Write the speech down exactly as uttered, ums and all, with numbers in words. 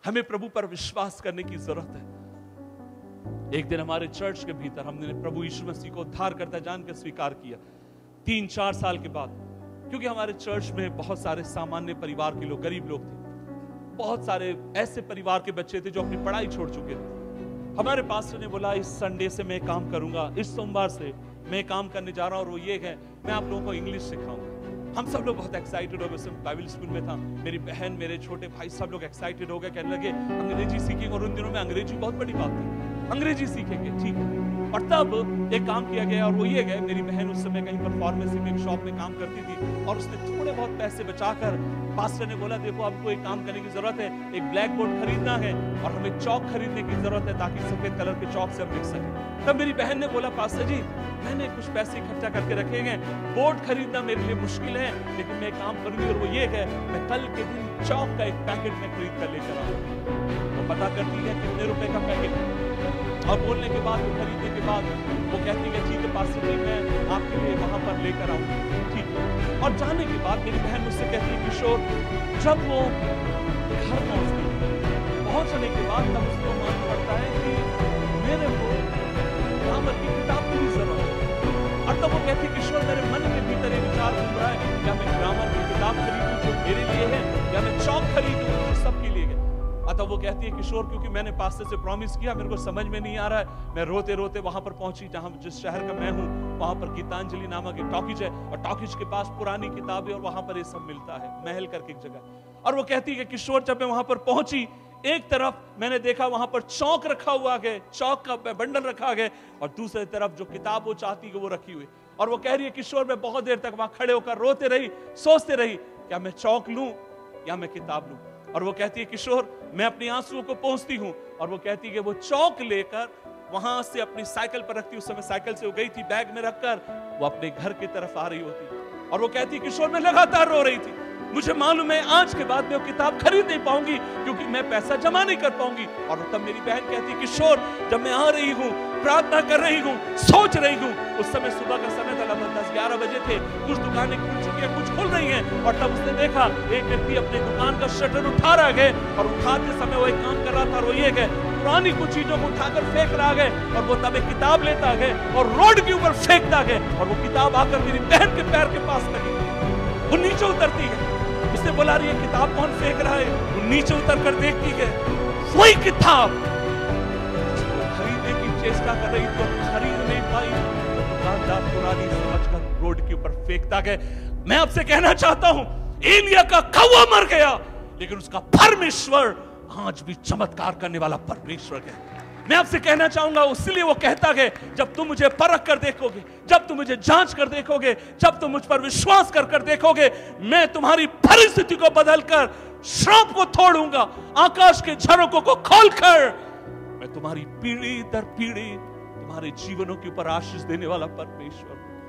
हमें प्रभु पर विश्वास करने की जरूरत है। एक दिन हमारे चर्च के भीतर हमने प्रभु यीशु मसीह को उद्धार करता जानकर स्वीकार किया। तीन चार साल के बाद, क्योंकि हमारे चर्च में बहुत सारे सामान्य परिवार के लोग, गरीब लोग थे, बहुत सारे ऐसे परिवार के बच्चे थे जो अपनी पढ़ाई छोड़ चुके थे। हमारे पास्टर ने बोला इस संडे से मैं काम करूंगा, इस सोमवार से मैं काम करने जा रहा हूं और वो ये है मैं आप लोगों को इंग्लिश सिखाऊंगा। हम सब लोग बहुत एक्साइटेड हो गए। उसमें बाइबल स्कूल में था, मेरी बहन, मेरे छोटे भाई सब लोग एक्साइटेड हो गए, कहने लगे अंग्रेजी सीखेंगे। और उन दिनों में अंग्रेजी बहुत बड़ी बात थी, अंग्रेजी सीखेंगे, ठीक है। और तब एक काम किया गया और वो ये गए, मेरी बहन उस समय कहीं पर फार्मेसी में एक शॉप में काम करती थी और उसने थोड़े बहुत पैसे बचाकर पास्टर ने बोला देखो आपको एक काम करने की जरूरत है, एक ब्लैक बोर्ड खरीदना है और हमें चौक खरीदने की जरूरत है ताकि सफेद कलर के चौक से हम लिख सकें। तब मेरी बहन ने बोला पास्टर जी मैंने कुछ पैसे इकट्ठा करके रखे हैं, बोर्ड खरीदना मेरे लिए मुश्किल है, लेकिन मैं काम करूंगी और वो ये है मैं कल के दिन चौक का एक पैकेट में खरीद कर लेकर आऊंगी। वो पता करती है कितने रुपए का पैकेट है और बोलने के बाद, खरीदने के बाद वो कहती है ठीक है पास्टर जी मैं आपके लिए वहां पर लेकर आऊंगी, ठीक है। और जाने के बाद मेरी बहन मुझसे कहती है किशोर, जब वो घर पहुंचती है, पहुंचने के बाद तब उसको मालूम पड़ता है कि मेरे को ग्रामर की किताब की भी जरूरत है। और तब वो कहती है किशोर मेरे मन के भीतर ये विचार घूम रहा है, क्या मैं ग्रामर की किताब खरीदूं जो मेरे लिए है या मैं चौक खरीदूं जो सबके लिए है। अतः वो कहती है किशोर क्योंकि मैंने पास्टर से प्रॉमिस किया, मेरे को समझ में नहीं आ रहा है। मैं रोते रोते वहां पर पहुंची जहां जिस शहर का मैं हूं, वहां पर गीतांजलि नामक एक टॉकीज है और टॉकीज के पास पुरानी किताबें और वहां पर ये सब मिलता है, महल करके एक जगह। और वो कहती है किशोर जब मैं वहां पर पहुंची, एक तरफ मैंने देखा वहां पर चौक रखा हुआ है, चौक का बंडल रखा गया और दूसरी तरफ जो किताब वो चाहती है वो रखी हुई। और वो कह रही है किशोर मैं बहुत देर तक वहां खड़े होकर रोते रही, सोचते रही क्या मैं चौक लूं या मैं किताब लूं। और वो कहती है किशोर मैं अपनी आंसुओं को पोंछती हूं और वो कहती है कि वो चौक लेकर वहां से अपनी साइकिल पर रखती, उस समय साइकिल से वो गई थी, बैग में रखकर वो अपने घर की तरफ आ रही होती। और वो कहती है किशोर मैं लगातार रो रही थी, मुझे मालूम है आज के बाद मैं वो किताब खरीद नहीं पाऊंगी क्योंकि मैं पैसा जमा नहीं कर पाऊंगी। और तब मेरी बहन कहती किशोर जब मैं आ रही हूँ, प्रार्थना कर रही हूँ, सोच रही हूँ, उस समय सुबह का समय था, लगभग दस ग्यारह बजे थे, कुछ दुकानें खुल चुकी हैं, कुछ खुल रही हैं। और तब उसने देखा एक व्यक्ति अपने दुकान का शटर उठा रहा है और उठाते समय वो एक काम कर रहा था और वो ये है पुरानी कुछ चीजों को उठाकर फेंक रहा है और वो तब एक किताब लेता है और रोड के ऊपर फेंकता है और वो किताब आकर मेरी बहन के पैर के पास लगी, वो नीचे उतरती है। उसने बोला ये किताब कौन फेंक रहा है? वो नीचे उतर कर देखती है वही किताब खरीदने की चेष्टा कर रही तो खरीद नहीं पाई, तो दुकानदार पुरानी समझकर रोड के ऊपर फेंकता है। मैं आपसे कहना चाहता हूं एलिया का कौवा मर गया लेकिन उसका परमेश्वर आज भी चमत्कार करने वाला परमेश्वर है। मैं आपसे कहना चाहूंगा इसलिए वो कहता है जब तुम मुझे परख कर देखोगे, जब तुम मुझे जांच कर देखोगे, जब तुम मुझ पर विश्वास कर कर देखोगे, मैं तुम्हारी परिस्थिति को बदलकर श्राप को तोड़ूंगा, आकाश के झरोकों को खोलकर मैं तुम्हारी पीढ़ी दर पीढ़ी तुम्हारे जीवनों के ऊपर आशीष देने वाला परमेश्वर।